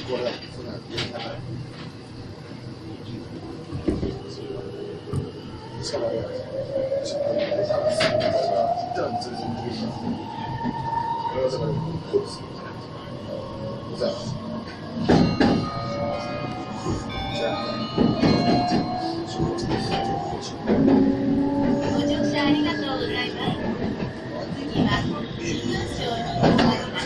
过来，现在别看了，下来了，这样子不要这个扣子，不在，这样。 ご乗車ありがとうございます。お次は新聞省に向かいます。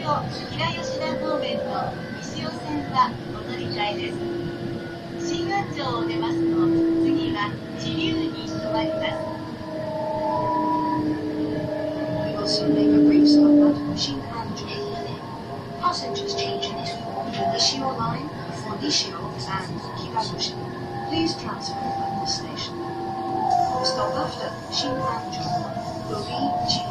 と平吉田方面の西尾線はお乗り換えです。新安城を出ますと、次は知立に止まります。 We will soon make a brief stop at Shinkanjo. Passengers changing to the Nishio line for Nishio and Hirayoshi. Please transfer at this station. The stop after Shinkanjo will be G.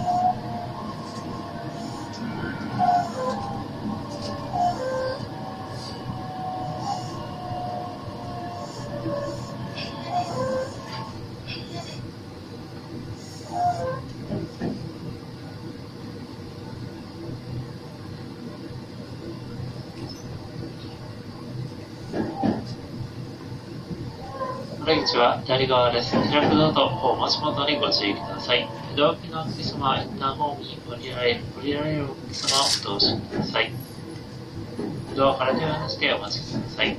出口は左側です。開くドアとお持ち元にご注意ください。ドア機のお客様はインターホームに降りられるお客様をお通しください。ドアから手を離してお待ちください。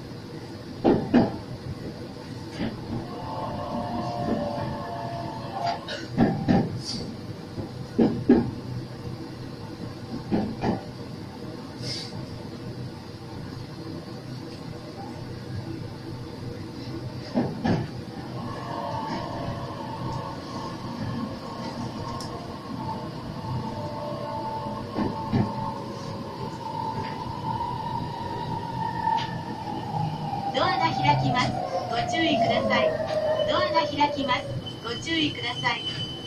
ドアが開きます。ご注意ください。ドアが開きます。ご注意ください。